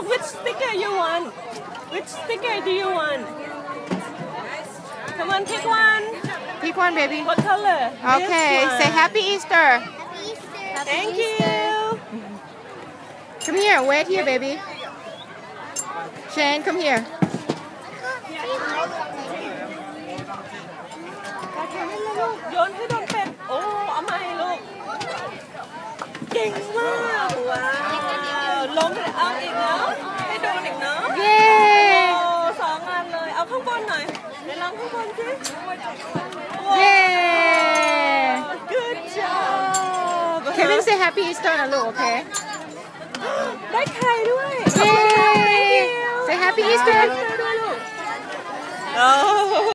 which sticker you want? Which sticker do you want? Come on, pick one. Pick one, baby. What color? Okay, say Happy Easter. Happy Easter. Thank you. Come here, wait here, baby. Shane, come here. โยนให้โดนเป็ดโอ้เอาใหม่ลูกเก่งมากว้าวลงเอาอีกเนาะให้โดนอีกเนาะเย้โอ้สองอันเลยเอาข้างบนหน่อยไหนลองข้างบนสิเย้ Good job Kevin say Happy Easter นะลูก โอเคได้ไข่ด้วยเย้ Say Happy Easter ด้วยลูก